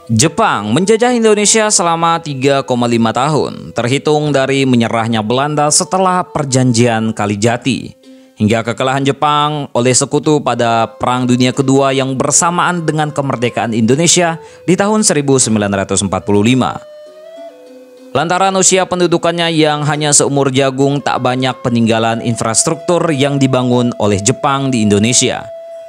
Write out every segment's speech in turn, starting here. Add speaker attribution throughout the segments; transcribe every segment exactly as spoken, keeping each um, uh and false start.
Speaker 1: Jepang menjajah Indonesia selama tiga koma lima tahun, terhitung dari menyerahnya Belanda setelah Perjanjian Kalijati, hingga kekalahan Jepang oleh sekutu pada Perang Dunia Kedua yang bersamaan dengan kemerdekaan Indonesia di tahun seribu sembilan ratus empat puluh lima. Lantaran usia pendudukannya yang hanya seumur jagung, tak banyak peninggalan infrastruktur yang dibangun oleh Jepang di Indonesia.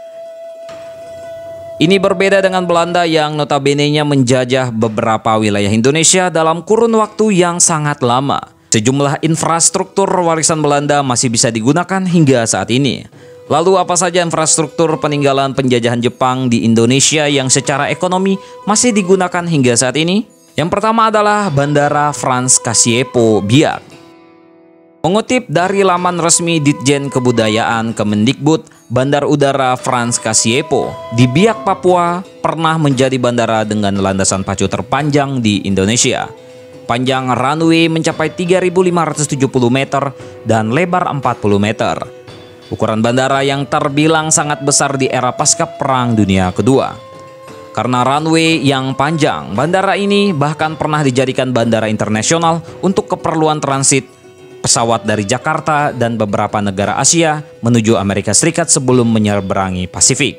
Speaker 1: Ini berbeda dengan Belanda yang notabene-nya menjajah beberapa wilayah Indonesia dalam kurun waktu yang sangat lama. Sejumlah infrastruktur warisan Belanda masih bisa digunakan hingga saat ini. Lalu apa saja infrastruktur peninggalan penjajahan Jepang di Indonesia yang secara ekonomi masih digunakan hingga saat ini? Yang pertama adalah Bandara Frans Kasiepo Biak. Mengutip dari laman resmi Ditjen Kebudayaan Kemendikbud, Bandar Udara Frans Kasiepo di Biak, Papua pernah menjadi bandara dengan landasan pacu terpanjang di Indonesia. Panjang runway mencapai tiga ribu lima ratus tujuh puluh meter dan lebar empat puluh meter. Ukuran bandara yang terbilang sangat besar di era pasca Perang Dunia Kedua. Karena runway yang panjang, bandara ini bahkan pernah dijadikan bandara internasional untuk keperluan transit pesawat dari Jakarta dan beberapa negara Asia menuju Amerika Serikat sebelum menyeberangi Pasifik.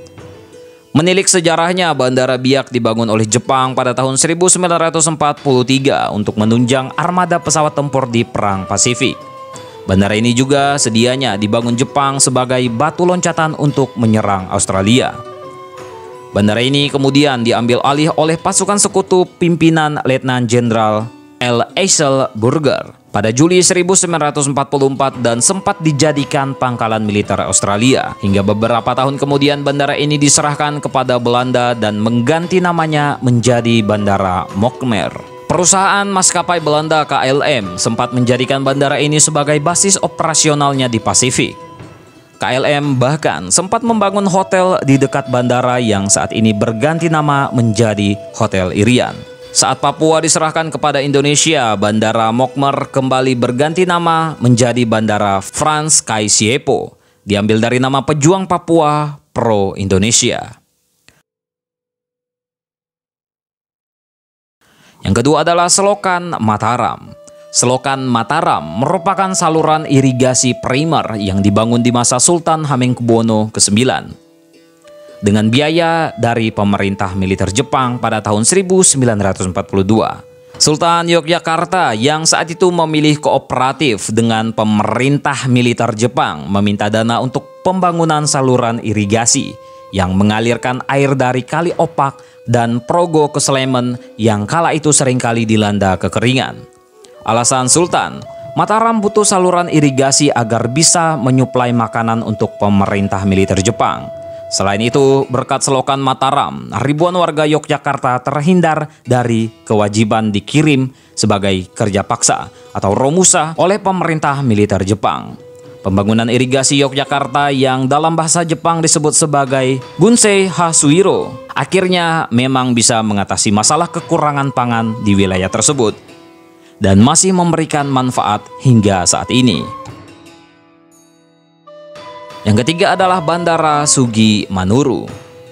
Speaker 1: Menilik sejarahnya, Bandara Biak dibangun oleh Jepang pada tahun seribu sembilan ratus empat puluh tiga untuk menunjang armada pesawat tempur di Perang Pasifik. Bandara ini juga sedianya dibangun Jepang sebagai batu loncatan untuk menyerang Australia. Bandara ini kemudian diambil alih oleh pasukan sekutu pimpinan Letnan Jenderal L. Eckel Burger pada Juli seribu sembilan ratus empat puluh empat dan sempat dijadikan pangkalan militer Australia. Hingga beberapa tahun kemudian bandara ini diserahkan kepada Belanda dan mengganti namanya menjadi Bandara Mockmer. Perusahaan maskapai Belanda K L M sempat menjadikan bandara ini sebagai basis operasionalnya di Pasifik. K L M bahkan sempat membangun hotel di dekat bandara yang saat ini berganti nama menjadi Hotel Irian. Saat Papua diserahkan kepada Indonesia, Bandara Mockmer kembali berganti nama menjadi Bandara Frans Kasiepo, diambil dari nama pejuang Papua pro-Indonesia. Yang kedua adalah Selokan Mataram. Selokan Mataram merupakan saluran irigasi primer yang dibangun di masa Sultan Hamengkubuwono kesembilan. Dengan biaya dari pemerintah militer Jepang pada tahun seribu sembilan ratus empat puluh dua. Sultan Yogyakarta yang saat itu memilih kooperatif dengan pemerintah militer Jepang meminta dana untuk pembangunan saluran irigasi yang mengalirkan air dari Kali Opak dan Progo ke Sleman yang kala itu seringkali dilanda kekeringan. Alasan Sultan, Mataram butuh saluran irigasi agar bisa menyuplai makanan untuk pemerintah militer Jepang. Selain itu, berkat Selokan Mataram, ribuan warga Yogyakarta terhindar dari kewajiban dikirim sebagai kerja paksa atau romusa oleh pemerintah militer Jepang. Pembangunan irigasi Yogyakarta yang dalam bahasa Jepang disebut sebagai Bunsei Hasuiro akhirnya memang bisa mengatasi masalah kekurangan pangan di wilayah tersebut dan masih memberikan manfaat hingga saat ini. Yang ketiga adalah Bandara Sugi Manuru.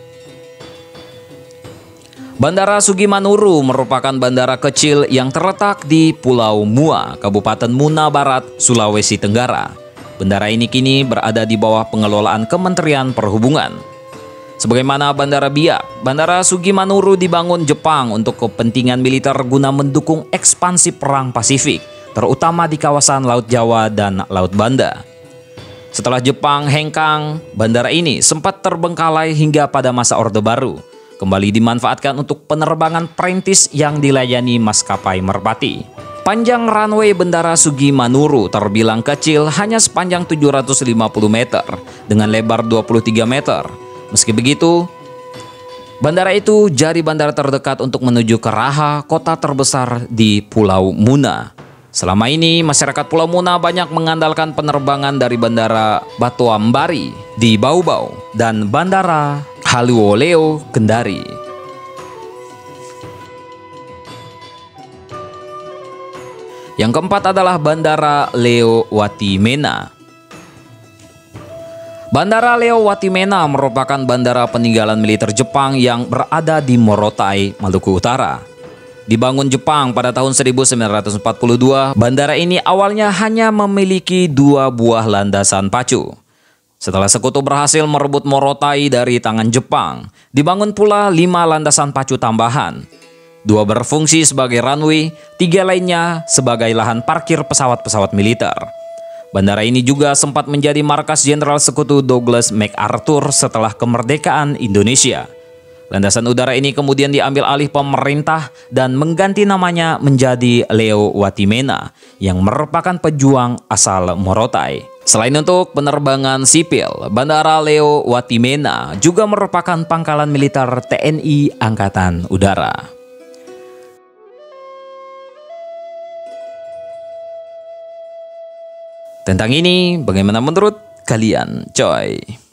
Speaker 1: Bandara Sugi Manuru merupakan bandara kecil yang terletak di Pulau Mua, Kabupaten Muna Barat, Sulawesi Tenggara. Bandara ini kini berada di bawah pengelolaan Kementerian Perhubungan. Sebagaimana Bandara Biak, Bandara Sugi Manuru dibangun Jepang untuk kepentingan militer guna mendukung ekspansi Perang Pasifik, terutama di kawasan Laut Jawa dan Laut Banda. Setelah Jepang hengkang, bandara ini sempat terbengkalai hingga pada masa Orde Baru. Kembali dimanfaatkan untuk penerbangan perintis yang dilayani maskapai Merpati. Panjang runway Bandara Sugi Manuru terbilang kecil, hanya sepanjang tujuh ratus lima puluh meter dengan lebar dua puluh tiga meter. Meski begitu, bandara itu jadi bandara terdekat untuk menuju ke Raha, kota terbesar di Pulau Muna. Selama ini, masyarakat Pulau Muna banyak mengandalkan penerbangan dari Bandara Batuambari di Bau-Bau dan Bandara Haluoleo Kendari. Yang keempat adalah Bandara Leo Watimena. Bandara Leo Watimena merupakan bandara peninggalan militer Jepang yang berada di Morotai, Maluku Utara. Dibangun Jepang pada tahun seribu sembilan ratus empat puluh dua, bandara ini awalnya hanya memiliki dua buah landasan pacu. Setelah sekutu berhasil merebut Morotai dari tangan Jepang, dibangun pula lima landasan pacu tambahan. Dua berfungsi sebagai runway, tiga lainnya sebagai lahan parkir pesawat-pesawat militer. Bandara ini juga sempat menjadi markas Jenderal Sekutu Douglas MacArthur setelah kemerdekaan Indonesia. Landasan udara ini kemudian diambil alih pemerintah dan mengganti namanya menjadi Leo Watimena yang merupakan pejuang asal Morotai. Selain untuk penerbangan sipil, Bandara Leo Watimena juga merupakan pangkalan militer T N I Angkatan Udara. Tentang ini, bagaimana menurut kalian, coy?